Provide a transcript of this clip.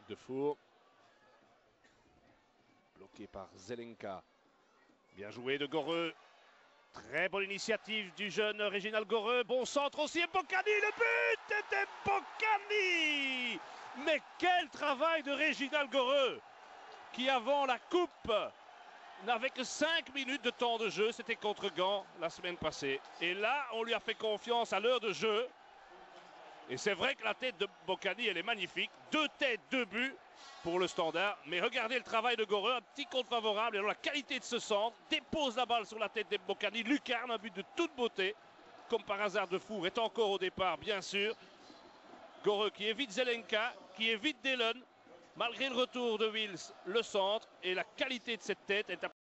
de Four. Bloqué par Zelenka. Bien joué de Goreux. Très bonne initiative du jeune Réginald Goreux. Bon centre aussi. Et Boccani, le but était Boccani. Mais quel travail de Réginald Goreux, qui avant la coupe n'avait que 5 minutes de temps de jeu. C'était contre Gand la semaine passée. Et là, on lui a fait confiance à l'heure de jeu. Et c'est vrai que la tête de Boccani, elle est magnifique. 2 têtes, 2 buts pour le Standard. Mais regardez le travail de Goreux, un petit compte favorable. Et alors la qualité de ce centre, dépose la balle sur la tête de Boccani. Lucarne, un but de toute beauté. Comme par hasard, de Four est encore au départ, bien sûr. Goreux qui évite Zelenka, qui évite Dillon. Malgré le retour de Wills, le centre. Et la qualité de cette tête est